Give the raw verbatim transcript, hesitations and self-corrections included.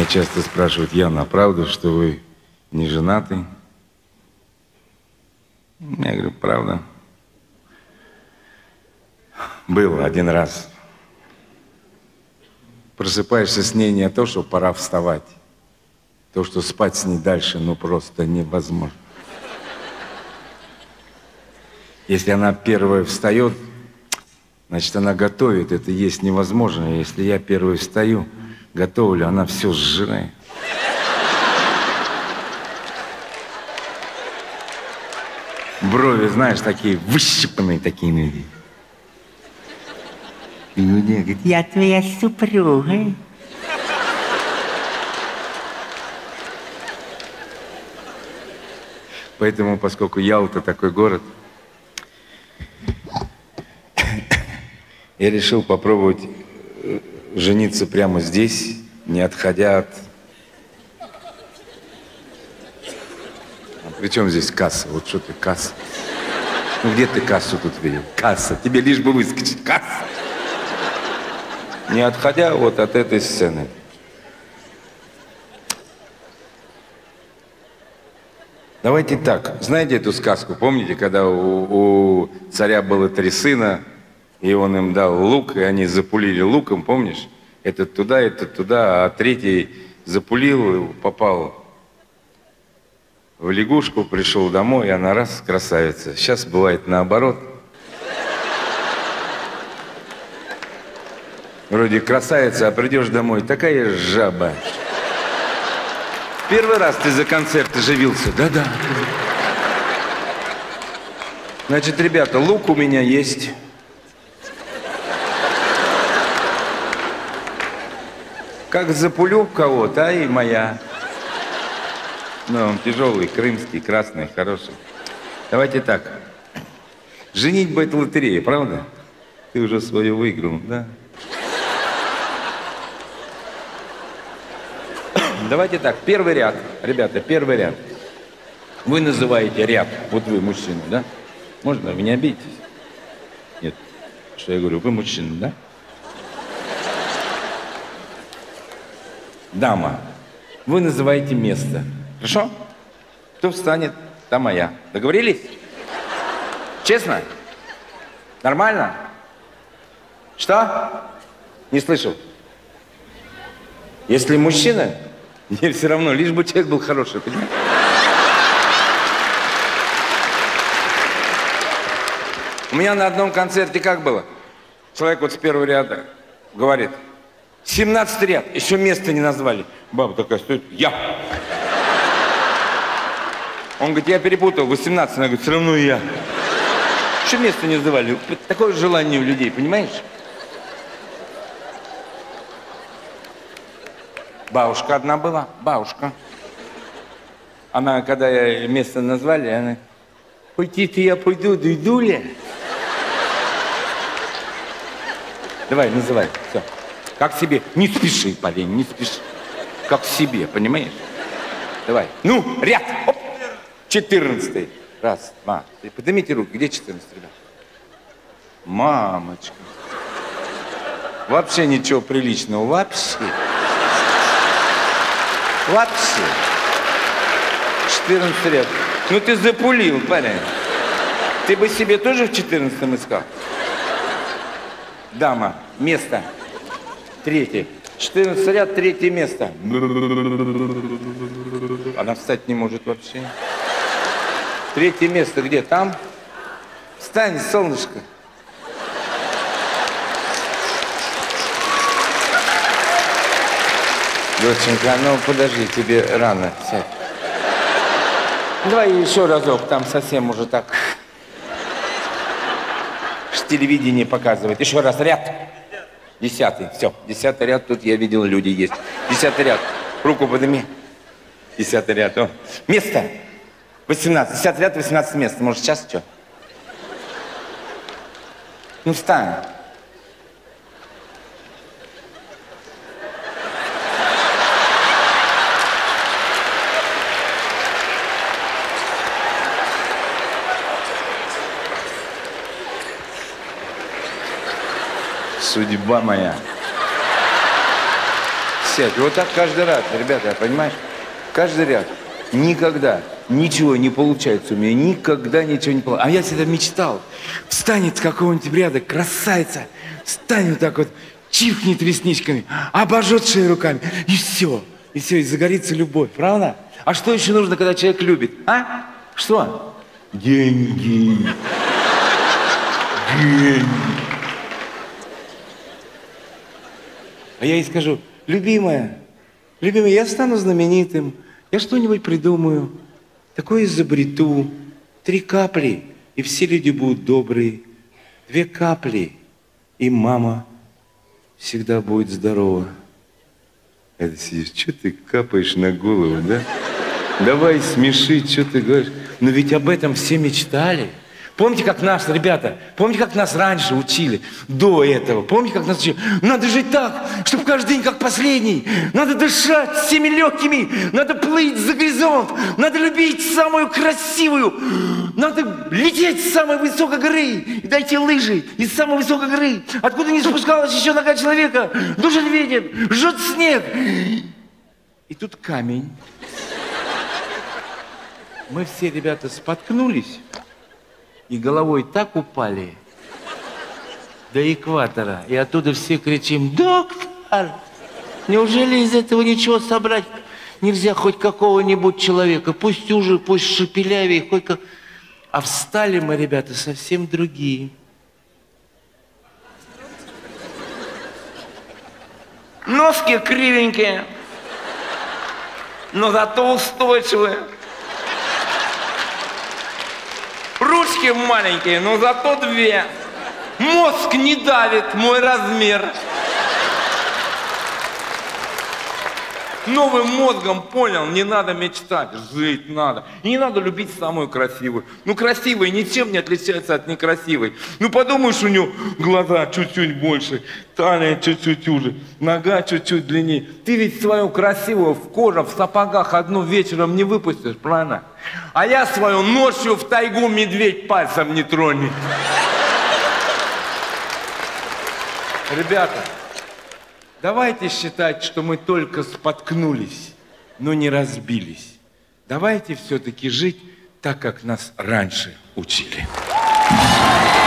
Меня часто спрашивают: Яна, а правда, что вы не женаты? Я говорю: правда. Было один раз. Просыпаешься с ней не то, что пора вставать. То, что спать с ней дальше, ну просто невозможно. Если она первая встает, значит, она готовит, это есть невозможно. Если я первый встаю, готовлю, она все сжирает. Брови, знаешь, такие выщипанные такие. И мне говорит: я твоя супруга. Поэтому, поскольку Ялта такой город, я решил попробовать жениться прямо здесь, не отходя от... А при чем здесь касса? Вот что ты, касса? Ну где ты кассу тут видел? Касса. Тебе лишь бы выскочить. Касса. Не отходя вот от этой сцены. Давайте так. Знаете эту сказку? Помните, когда у, у царя было три сына, и он им дал лук, и они запулили луком, помнишь? Этот туда, этот туда, а третий запулил, попал в лягушку, пришел домой, и она раз, красавица. Сейчас бывает наоборот. Вроде красавица, а придешь домой, такая жаба. Первый раз ты за концерт оживился? Да-да. Значит, ребята, лук у меня есть. Как запулю кого-то, а и моя. Ну, он тяжелый, крымский, красный, хороший. Давайте так. Женитьба — это лотерея, правда? Ты уже свою выиграл, да? Давайте так, первый ряд, ребята, первый ряд. Вы называете ряд, вот вы мужчина, да? Можно, вы не обидитесь? Нет, что я говорю, вы мужчина, да? Дама, вы называете место, хорошо? Кто встанет, та моя. Договорились? Честно? Нормально? Что? Не слышал. Если мужчина... Мне все равно, лишь бы человек был хороший, понимаешь? У меня на одном концерте как было? Человек вот с первого ряда говорит: семнадцатый ряд, еще место не назвали. Баба такая стоит: я. Он говорит: я перепутал, восемнадцатый. Она говорит: все равно я. Еще место не называли. Такое желание у людей, понимаешь? Бабушка одна была, бабушка. Она, когда я место назвали, она: пойти-то я пойду, дойду ли? Давай, называй, все. Как себе. Не спеши, парень, не спеши. Как себе, понимаешь? Давай. Ну, ряд. Оп. четырнадцатый. Раз, два, три. Поднимите руки. Где четырнадцатый, ребят? Мамочка. Вообще ничего приличного. Вообще. Вообще. четырнадцатый ряд. Ну ты запулил, парень. Ты бы себе тоже в четырнадцатом искал? Дама, место. Третий. четырнадцатый ряд, третье место. Она встать не может вообще. Третье место где? Там? Встань, солнышко. Доченька, ну подожди, тебе рано. Сядь. Давай еще разок, там совсем уже так. Телевидение показывает. Еще раз, ряд. Десятый, все. Десятый ряд, тут я видел, люди есть. Десятый ряд. Руку подними. Десятый ряд. О. Место. восемнадцать. Десятый ряд, восемнадцать место. Может, сейчас что? Ну, встань. Судьба моя. Сядь. Вот так каждый раз, ребята, понимаешь? Каждый ряд. Никогда ничего не получается у меня. Никогда ничего не получается. А я всегда мечтал. Встанет с какого-нибудь ряда красавица. Встанет так вот, чиркнет ресничками, обожжет шею руками. И все. И все, и загорится любовь. Правда? А что еще нужно, когда человек любит? А? Что? Деньги. Деньги. А я ей скажу: любимая, любимая, я стану знаменитым, я что-нибудь придумаю, такое изобрету. Три капли, и все люди будут добрые. Две капли, и мама всегда будет здорова. Это сидишь, что ты капаешь на голову, да? Давай смеши, что ты говоришь. Но ведь об этом все мечтали. Помните, как нас, ребята, помните, как нас раньше учили, до этого? Помните, как нас учили? Надо жить так, чтобы каждый день как последний. Надо дышать всеми легкими. Надо плыть за горизонт. Надо любить самую красивую. Надо лететь с самой высокой горы. И дайте лыжи из самой высокой горы. Откуда не спускалась еще нога человека. Душит ветер, жжет снег. И тут камень. Мы все, ребята, споткнулись. И головой так упали до экватора. И оттуда все кричим: доктор, неужели из этого ничего собрать нельзя, хоть какого-нибудь человека? Пусть уже, пусть шепелявее, хоть как... А встали мы, ребята, совсем другие. Носки кривенькие, но зато устойчивые. Ручки маленькие, но зато две. Мозг не давит мой размер. Новым мозгом понял, не надо мечтать, жить надо. И не надо любить самую красивую. Ну, красивая ничем не отличается от некрасивой. Ну, подумаешь, у нее глаза чуть-чуть больше, талия чуть-чуть уже, нога чуть-чуть длиннее. Ты ведь свою красивую в коже, в сапогах одну вечером не выпустишь, правильно? А я свою ночью в тайгу медведь пальцем не тронет. Ребята, давайте считать, что мы только споткнулись, но не разбились. Давайте все-таки жить так, как нас раньше учили.